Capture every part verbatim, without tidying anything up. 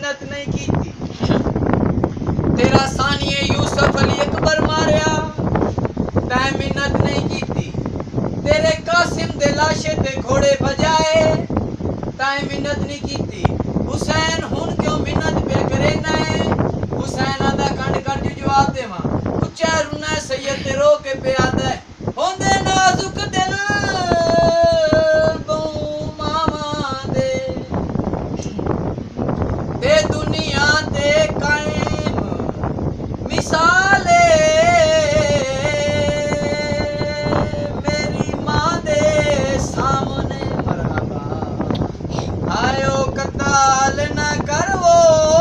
منت نہیں کیتی تیرا ثانیے یوسف علی اکبر ماریا تائیں منت نہیں کیتی تیرے قاسم دے لاشے تے گھوڑے بجائے تائیں منت نہیں کیتی حسین ہن کیوں منت پہ کرے نائے حسین آدھا کنڈ کر جو جواب دے ماں کچھ رونا ہے سید تے رو کے پہ آدھا ہے ہوندے نازک دل بو ماما دے دے دنیا تے قائم مثالے میری ماں دے سامنے مرحبا آئیو قتال نہ کرو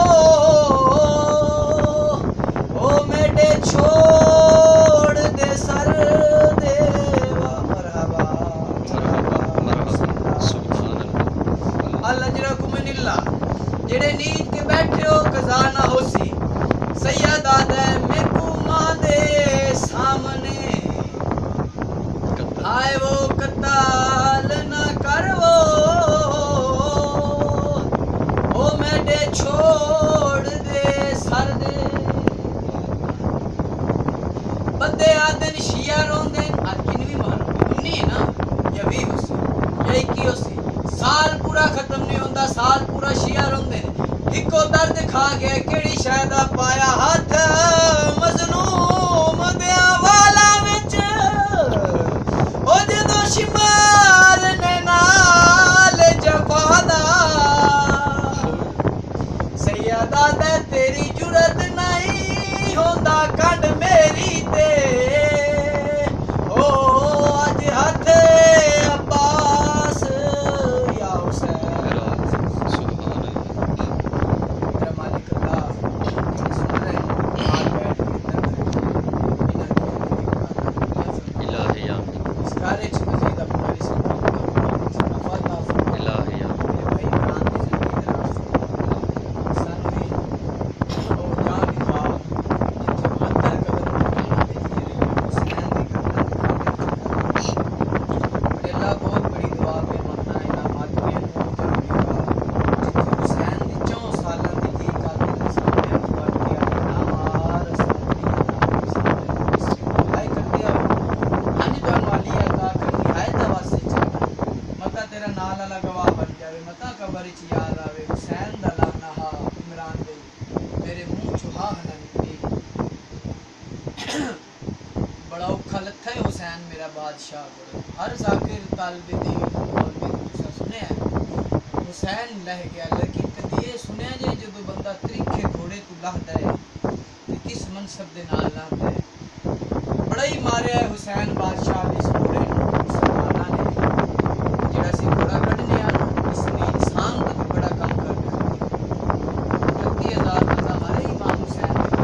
او میڈے چھوڑ دے سر دے مرحبا اللہ جرکم من اللہ جڑے نیت کے بیٹھے ہو قضا نہ ہو سی سید آدھا ہے میں کو ماں دے سامنے آئے وہ قتال نہ کرو او میڈے چھوڑ دے سر دے بندے آدھن شیعہ رون دین آج کن بھی مارو انہی ہے نا یا بھی ہو سی یا ایکی ہو سی سال پورا ختم نہیں ہوندہ سال پورا شیعہ رون دین ہکو درد کھا گیا کیڑی شاہدہ پایا ہاتھ مظلوم دیا والا وچ او جدو شمار نے نال جفادا سیدہ دے تیری جرت نہیں ہوندہ کنڈ میری تے او اج ہاتھ عباس یا حسین میرا مالک اللہ سن رہے ہیں آج بیٹھ کے الہی اس کارے چھ مزید اپنا رسک افاتا الہی میرے بھائی بران دی زندگی دراز سانوی او جان دکھا جتھے مہتر قدر مکانا دیکھتے رہے حسین دی قدر بڑے اللہ بہت بڑی دعا پہ مننا انعامات پہ انہوں جتھے حسین دی چون سالہ دی دی قاتل سامنے اکبر کیا انعامار سامنے انعامار سامنے اس کے بھائی کر دیا آج جان والی اللہ کر نہایت واسطے چاہتا متا تیرا نال اللہ گواہ بن جاوے متا قبر چ یاد آوے حسین دا لانا ہا عمران دے میرے منہ چوہا نہ نکلی بڑا اوکھا لتھا ہے حسین میرا بادشاہ بڑا ہر ذاکر طالب دین اور بھی دوسرا سنے ہیں حسین لہ گیا لیکن کدی یہ سنیا جائے جدو بندہ تریکھے گھوڑے تو لہدا ہے کہ کس منصب دے نال لہدا ہے بڑا ہی ماریا ہے حسین بادشاہ اس گھوڑے نو مسلماناں نے جڑا سی گھوڑا کڈنے آ اس نے انسان تو بھی بڑا کم کر دیا اٹھتی ہزار بندہ مارے امام حسین کے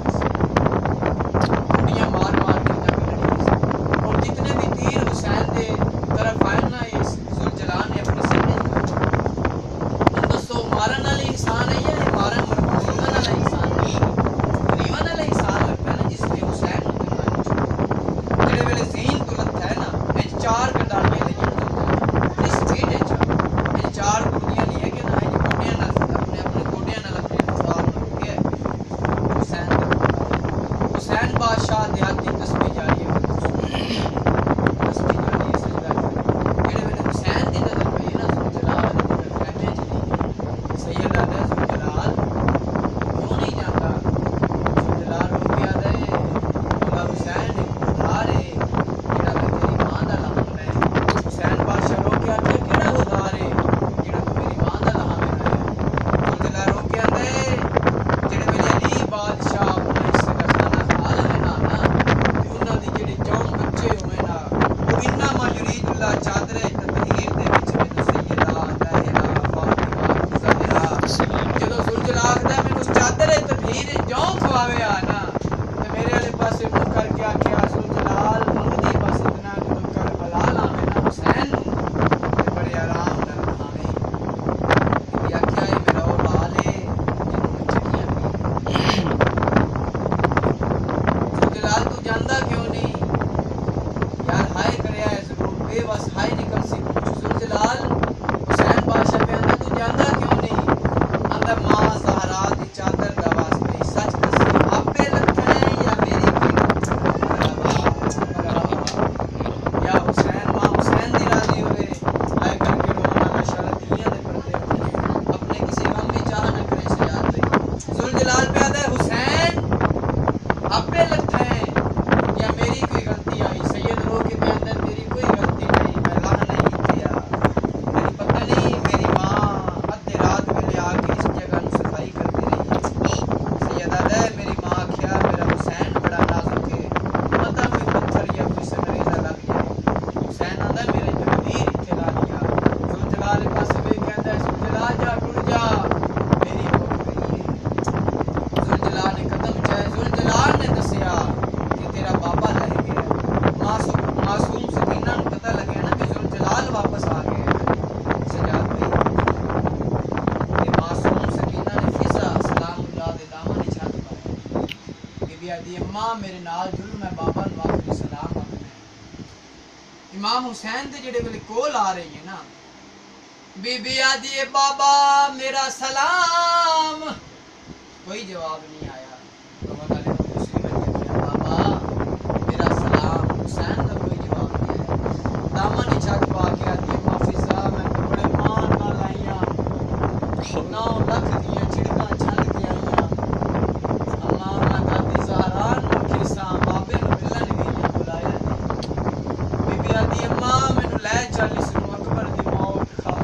گھوڑیاں مار مار کے جا کڈنی اور جتنے بھی تیر حسین دے طرف آئے نا اس ذوالجلال نے اپنے سینے ہن دسو مارن والے انسان ہے یا مارن مرغیون والا انسان ہے مرغیون والا انسان لگتا ہے نا جس نے حسین کو جڑے ویلے زین تو لگتا ہے نا اج چار کنڈالیاں لے جڑ اس سپیڈ اچ اج چار گوڑیاں لے کے نا اج گوڑیاں نال اپنے اپنے گوڑیاں نال اپنے نظام نال رکے حسین دے حسین بادشاہ دیہاتی تسبیح جاری ہے تسبیح جاری ہے سجدہ جڑے ویلے حسین دی نظر پئی نا ذوالجلال علی دے خیمے چ نہیں سید آدھا ذوالجلال کیوں نہیں جاتا ذوالجلال رو کے آدھا ہے مولا حسین ادھار ہے جڑا کہ تیری ماں دا لامن ہے حسین بادشاہ رو کے آدھا کیڑا ادھار ہے جڑا کہ میری ماں دا لامن ہے ذوالجلال رو کے آدھا ہے جڑے ویلے علی بادشاہ اپنے حصے دا کھانا کھا لے نا نا تے انہاں دی جڑے چون بچے ہوئے نا وہ انما یرید اللہ چادر تطہیر دے وچ مینوں سیدہ طاہرہ فاطمہ زہرا جدوں ذوالجلال آکھدا مینوں چادر تطہیر جوں کھواوے آ نا تے میرے والے پاسے منہ کر کے آکھیا ذوالجلال منگدی بس اتنا جدوں کربلا لاوے نا حسین نوں تے بڑے آرام نال کھاویں تے آکھیا اے میرا او لال ہے جنوں میں چکیاں پی ذوالجلال تو جاندا کیوں نہیں یار ہائے کریا ہے ضرور بے بس ہائے نکل سی ذوالجلال حسین بادشاہ پہ آندا تو جاندا کیوں نہیں آندا ماں زہرا امام میرے نال ظلم ہے بابا نو آخری سلام آخنا ہے. امام حسین دے جڑے ویلے کول آ رہی ہے نا بی بی آدھی ہے بابا میرا سلام کوئی جواب نہیں آیا. بابا میرا سلام حسین کا کوئی جواب نہیں آیا. دامن ہی چھت پا کے آدھی ہے معافی صاحب میں بڑے مان نہ لائیاں نو لکھ دیاں چھڑکاں چھل کے آئیاں اللہ میں دادی زہران نو کھیساں بابے نو ملن گئیاں بلایا نہیں. بی بی آدھی اماں مینوں لے چالیس نو اکبر دی موت کھا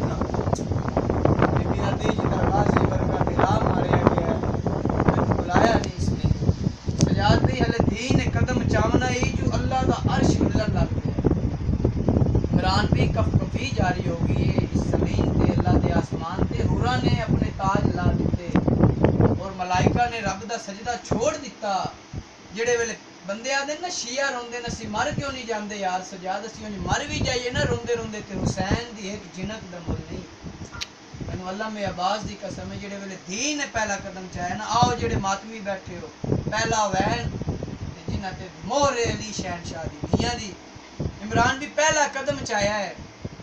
بی بی آدھی جدا غازی ورگا ڈرا ماریا گیا مینوں بلایا نہیں اس نے. سجاد بھی ہلے دین قدم چاونا ہی جو اللہ دا عرش ملن لگ گیا. عمران بھی کف کفی جاری ہو گئی ہے اس زمین تے اللہ دے آسمان تے. حورا نے اپنے تاج لا دیتے اور ملائکہ نے رب دا سجدہ چھوڑ دیتا. جڑے ویلے بندے آدھے نا شیعہ روندے نا سی مر کیوں نہیں جاندے یار سجاد اسی ہوں مر بھی جائیے نا روندے روندے تے حسین دی ایک جنت دا مل نہیں. مینوں اللہ میں عباس دی قسم ہے جڑے ویلے دین نے پہلا قدم چاہے نا آؤ جڑے ماتمی بیٹھے ہو پہلا وین تے جنہ تے مہر علی شہنشاہ دی دھیاں دی عمران بھی پہلا قدم چاہیا ہے.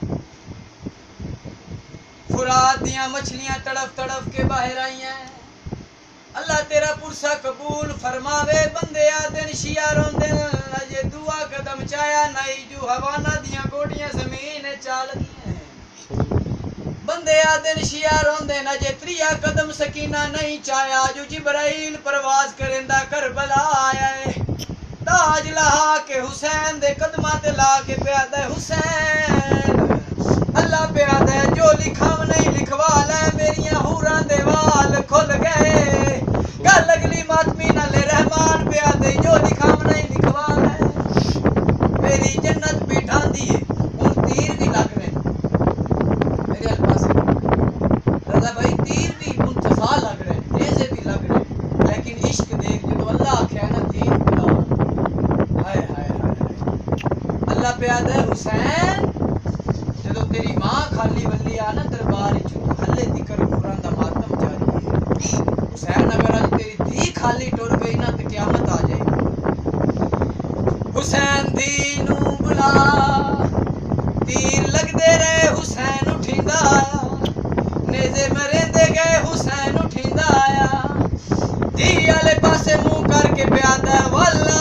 فرات دیاں مچھلیاں تڑف تڑف کے باہر آئی ہیں اللہ تیرا پرسا قبول فرماوے. بندے آدن شیعہ روندن اجے دعا قدم چایا نہیں جو حوانہ دیاں گوڑیاں زمین چال گئیں. بندے آدن شیعہ روندن اجے تریا قدم سکینہ نہیں چایا جو جبرائیل پرواز کرندہ کربلا آیا ہے. تاج لہا کے حسین دے قدمہ تے لا کے پیادہ حسین اللہ پیادہ جو لکھاو نہیں لکھوا لے میریاں حوراں دے وال کھل گئے. گل اگلی ماتمی نہ لے رحمان پیادہ جو لکھاو نہیں لکھوا لے میری جنت بھی ڈھاندی ہے. اور تیر بھی لگ رہے میرے الپاس رضا بھائی تیر بھی منتفع لگ رہے نیزے بھی لگ رہے لیکن عشق دیکھ جو اللہ آکھیا نا دین بلا ہائے ہائے ہائے اللہ پیادہ ہے حسین جدو تیری ماں خالی ولی آنا دربار چو حلے دکر قرآن دا ماتم جاری ہے. حسین اگر آج تیری دی خالی ٹور گئی نا تو قیامت آ جائے گی. حسین دینو بلا تیر لگ دے رہے حسین اٹھیندا آیا نیزے مرندے گئے حسین اٹھیندا آیا. دی آلے پاسے منہ کر کے پیادہ واللہ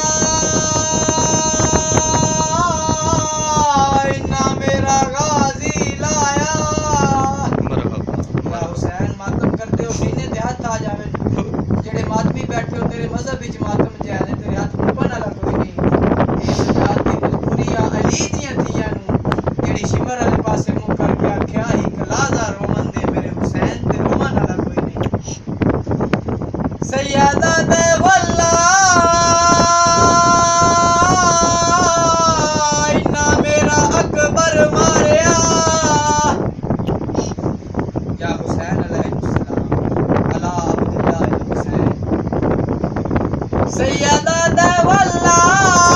بیٹھے ہو تیرے مذہب وچ ماتم جائے تیرے ہاتھ پپن والا کوئی نہیں. اے سجاد دی مجبوریاں علی دیاں دھیاں نو جیڑی شمر والے پاسے منہ کر کے آکھیا ہی کلازا رومن دے میرے حسین تے رومن والا کوئی نہیں. سیادہ دے واللہ اینا میرا اکبر ماریا یا حسین علیہ السلام علی عبداللہ الحسین سیادہ دے واللہ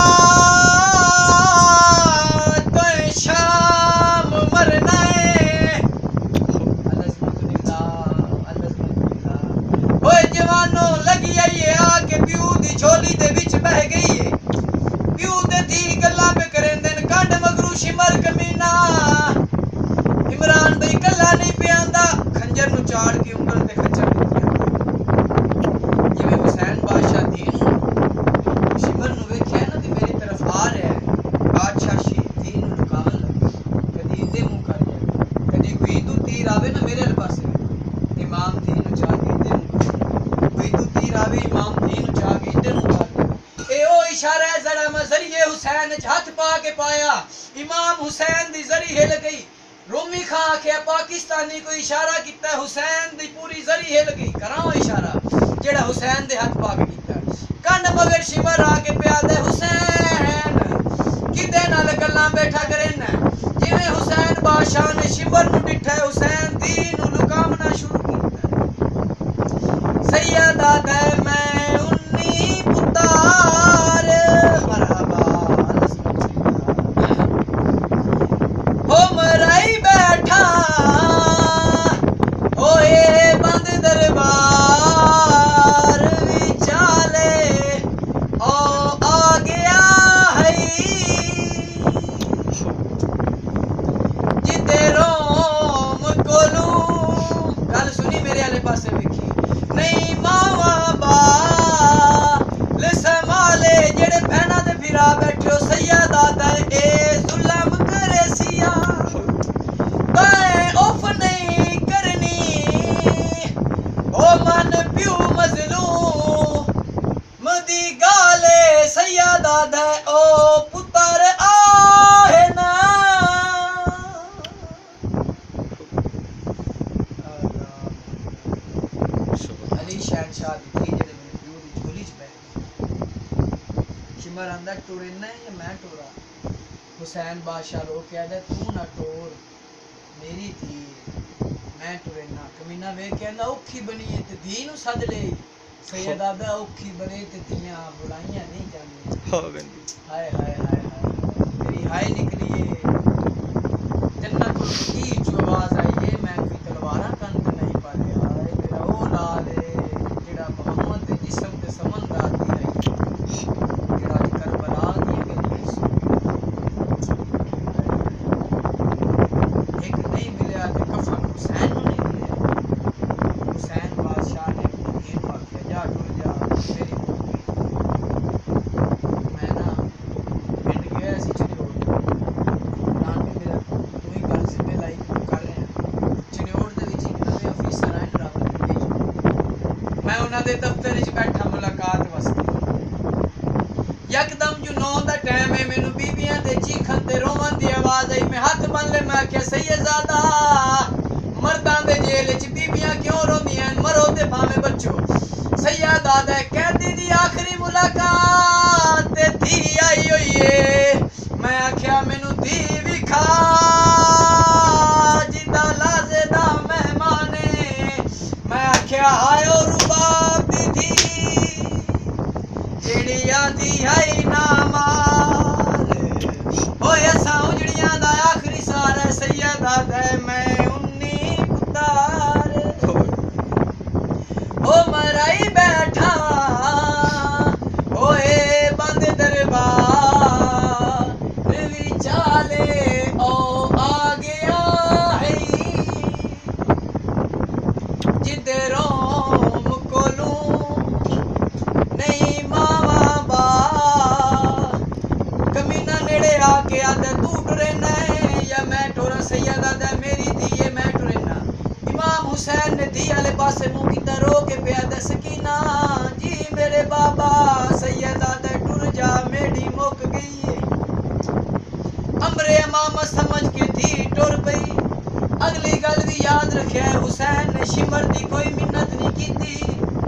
تو شام مرنا ہے العظمت للہ العظمت للہ. اوے جوانوں لگی آئیے آ کے پیو دی جھولی دے وچ بہ گئی ہے. پیو دے دی گلاں پہ کریں دن کانڈ مگرو شمر کمینہ عمران بھائی کلا نہیں پیاندا کھنجر نو چاڑ کے انگل تے کھچر دیتی جی حسین بادشاہ دین شمر نو ویکھیا نا تے میری طرف آ رہا ہے بادشاہ شیر دین نو لکاون لگا کدی ادے منہ کر جائے کدی کوئی دو تیر آوے نا میرے پاسے امام دین نو چاہ کے ادے منہ کر کوئی دو تیر آوے امام دین نو چاہ کے ادے منہ کر اے او اشارہ ہے زڑا میں ذریعے حسین ہاتھ پا کے پایا امام حسین دی زری ہل گئی. رومی خان آکھیا پاکستانی کو اشارہ کیتا ہے حسین دی پوری زری ہل گئی کراؤ اشارہ جڑا حسین دے ہاتھ پا کے کیتا کنڈ مگر شمر آ کے پیادہ حسین کدے نال گلاں بیٹھا کرن جویں حسین بادشاہ نے شمر نو ڈٹھا حسین دین نو لکامنا شروع کیتا. سیادہ دے میں انی پتار مرحبا ہو مرائی بیٹھا ہوئے بند دربار وچالے برا بیٹھو سیدات اے ظلم کرے سیا بائیں اوف نہیں کرنی او من پیو مظلوم مدی گالے سیدات او پتر آہ نا علی شہنشاہ دی تھی جڑے میرے پیو دی جھولی چ بیٹھ شمر آندا ٹورنا ہے یا میں ٹورا حسین بادشاہ رو کے آدھا تو نہ ٹور میری تھی میں ٹورنا کمینہ وے کے آدھا اوکھی بنی ہے تے دھی نو سد لے سید آدھا اوکھی بنے تے دھیاں بلائیاں نہیں جاندی ہائے ہائے ہائے ہائے میری ہائے نکلی ہے جنت الفقیر جو آواز آئی ہے میں کوئی تلوارہ کند نہیں پالے ہائے میرا او لال ہے جڑا محمد دے جسم تے سمندر دی آئی جڑا کربلا دی گئی ایک نہیں ملیا تے کفن حسین نو نہیں ملیا حسین بادشاہ نے یہ واقعہ جا ٹر جا میری میں نا پنڈ گیا سی چنیوڑ نان بھی میرا تو ہی گل ذمہ لائی کر رہے ہیں چنیوڑ دے وچ ایک نویں آفیسر آئے ڈرامے دے بھیج میں انہاں دے دفتر وچ بیٹھا ملاقات واسطے یکدم جو نو دا ٹائم ہے مینوں بیبییاں دے چیخن تے روون دی آواز آئی میں ہاتھ بن لے میں کہ سیدزادہ مرداں دے جیل وچ بیبییاں کیوں روندیاں مرو تے بھاویں بچو سیدزادہ قیدی دی آخری ملاقات تے دھی آئی ہوئی ہے میں آکھیا مینوں دھی وکھا جدا لازے دا مہمان میں آکھیا ہائے او رباب دی دھی جیڑی آندی ہے نا مار اوے اساں اجڑیاں دا آخری سارا سیدزادہ میں انی پتار او مرائی بیٹھا اوے بند دربار وچالے او آ گیا ہے جدے روم کولوں نہیں ماواں با کمینہ نیڑے آ کے آدھا تو ٹرنا ہے یا میں ٹورا سیدزادہ میری دھی ہے میں ٹرنا امام حسین نے دھی والے پاسے منہ کیتا رو کے پیا دے سکینہ جی میرے بابا سیدزادہ ٹر جا میری مک گئی ہے امرے امام سمجھ کے دھی ٹر پئی اگلی گل بھی یاد رکھے حسین نے شمر دی کوئی منت نہیں کیتی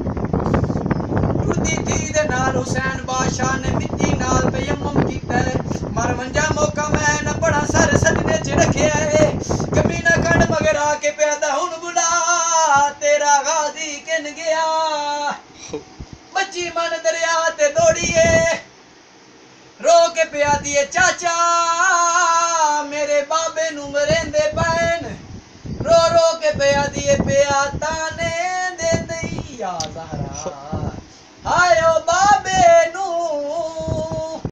ٹردی دھی دے نال حسین بادشاہ نے مٹی نال تیمم کیتا ہے مر منجا موقع میں نہ بڑا سر سجدے چ رکھیا ہے کمینہ کنڈ مگر آ کے پیادا ہن بلا تیرا غازی کن گیا بچی من دریا تے دوڑیے رو کے پیا دیے چاچا میرے بابے نو مریندے پین رو رو کے پیا دیے پیا تانے دے دئی یا زہرا ہائے او بابے